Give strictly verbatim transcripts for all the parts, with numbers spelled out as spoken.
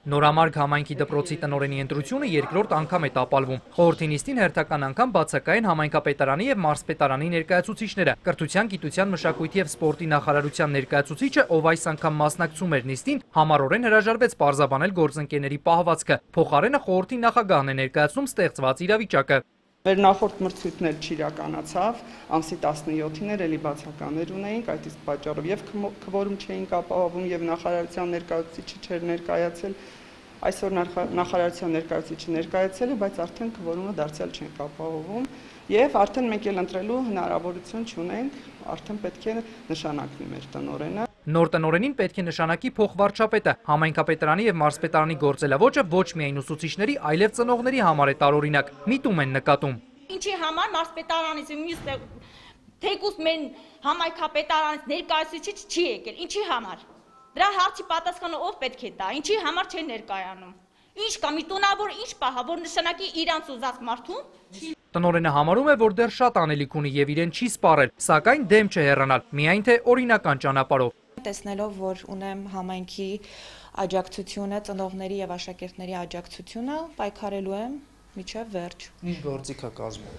Նորամարգ համայնքի դպրոցի տնօրենի ընտրությունը երկրորդ անգամ է տապալվում։ Խորհրդի նիստին հերթական անգամ բացակայեն համայնքապետարանի եւ մարզպետարանի ներկայացուցիչները։ Կրթության, գիտության, մշակույթի եւ սպորտի նախարարության ներկայացուցիչը, ով այս անգամ մասնակցում էր նիստին, համառորեն հրաժարվեց պարզաբանել գործընկերների պահվածքը։ Փոխարենը խորհրդի նախագահն է ներկայացնում ստեղծված իրավիճակը։ Մեր նախորդ մրցույթն էլ չիրականացավ, ամսի տասնյոթին էր էլի բացականներ ունեինք, այդ իսկ պատճառով եւ քվորում չէինք ապահովում եւ նախարարության ներկայացուցիչը չէր ներկայացել, այսօր նախարարության ներկայացուցիչը ներկայացել է, բայց արդեն քվորումը դարձյալ չենք ապահովում եւ արդեն մենք էլ ընտրելու հնարավորություն չունենք, արդեն պետք է նշանակվի մեր տնօրենը։ Նոր տնօրենին պետք է նշանակի փոխվարչապետը, համայնքապետարանի եւ մարզպետարանի գործելավոճը ոչ միայն ուսուցիչների, այլև ծնողների համար է տարօրինակ, միտում են նկատում։ Ինչի համար մարզպետարանից մյուս թեկուզ մեր համայնքապետարանից ներկայացուցիչ չի եկել, ինչի համար։ Դրա հարցի պատասխանը ով պետք է տա, ինչի համար չեն ներկայանում։ Ինչ կա մի տոնավոր, ինչ պահա, որ նշանակի իրանց ուզած մարդուն։ Տնօրենը համարում է, որ դեռ շատ անելիք ունի եւ իրեն չի սպառել, սակայն դեմ չէ հեռանալ, միայն թե օրինական ճանապարհով։ Տեսնելով, որ ունեմ համայնքի աջակցությունը, ծնողների եւ աշակերտների աջակցությունը, պայքարելու եմ մինչեւ վերջ։ Ինչ գործիք է կազմում։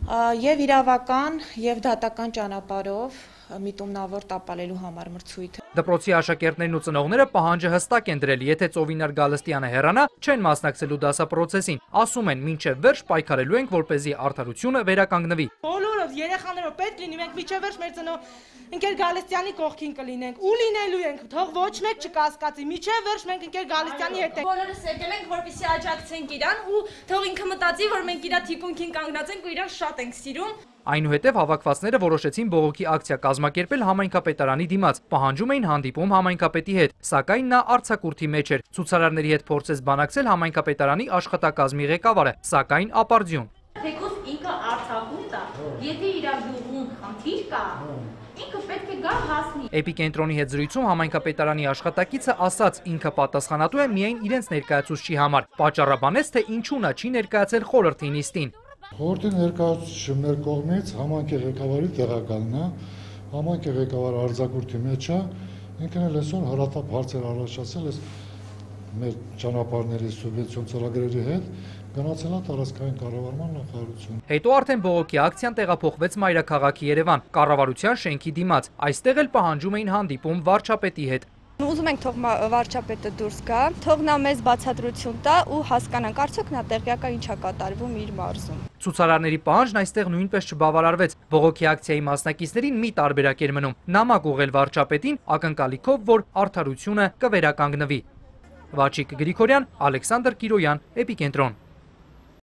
Եվ իրավական, եւ դատական ճանապարհով միտումնավոր տապալելու համար մրցույթը։ Դպրոցի աշակերտներն ու ծնողները պահանջը հստակ են դրել, եթե Ծովինար Գալստյանը հեռանա, չեն մասնակցելու դասապրոցեսին, ասում են մինչև վերջ պայքարելու ենք, որպեսզի արդարությունը վերականգնվի։ Բոլորով երեխաներով պետք լինի, մենք մինչև վերջ մեր ծնող ընկեր Գալստյանի կողքին կլինենք, ու լինելու ենք, թող ոչ մեկ չկասկածի, մինչև վերջ մենք ընկեր Գալստյանի հետ ենք։ Բոլորս եկել ենք, որպեսզի աջակցենք իրան ու թող ինքը մտածի, որ մենք իր թիկունքին կանգնած ենք ու իրան շատ ենք սիրում։ Այնուհետև հավաքվածները որոշեցին բողոքի ակցիա կազմակերպել համայնքապետարանի դիմաց, պահանջում էին հանդիպում համայնքապետի հետ, սակայն նա արձակուրդի մեջ էր։ Ցուցարարների հետ փորձեց բանակցել համայնքապետարանի աշխատակազմի ղեկավարը, սակայն ապարդյուն։ Թեկուզ ինքը Արցախում տա, եթե իր գյուղում խնդիր կա, ինքը պետք է գա հասնի։ Էպիկենտրոնի հետ զրույցում համայնքապետարանի աշխատակիցը ասաց, ինքը պատասխանատու է միայն իրենց ներկայացուցչի համար, պատճառաբանեց, թե ինչու նա չի ներկայացել խորհրդի նիստին։ Խորհրդի ներկայացուցիչը մեր կողմից համայնքի ղեկավարի տեղակալն է, համայնքի ղեկավարը արձակուրդի մեջ է, ինքն էլ այսօր հրատապ հարցեր առաջացել է մեր ճանապարհների սուբվենցիոն ծրագրերի հետ, գնացել է տարածքային կառավարման նախարարություն։ Հետո արդեն բողոքի ակցիան տեղափոխվեց մայրաքաղաքի Երևան, կառավարության շենքի դիմաց, այստեղ էլ պահանջում էին հանդիպում վարչապետի հետ։ Ուզում ենք թող վարչապետը դուրս գա, թող նա մեզ բացատրություն տա ու հասկանանք, արդյոք նա տեղյակ է ինչ է կատարվում իր մարզում։ Ցուցարարների պահանջն այստեղ նույնպես չբավարարվեց։ Բողոքի ակցիայի մասնակիցներին մի տարբերակ էր մնում՝ նամակ ուղղել վարչապետին ակնկալիքով, որ արդարությունը կվերականգնվի։ Վաչիկ Գրիգորյան, Ալեքսանդր Կիրոյան, Էպիկենտրոն։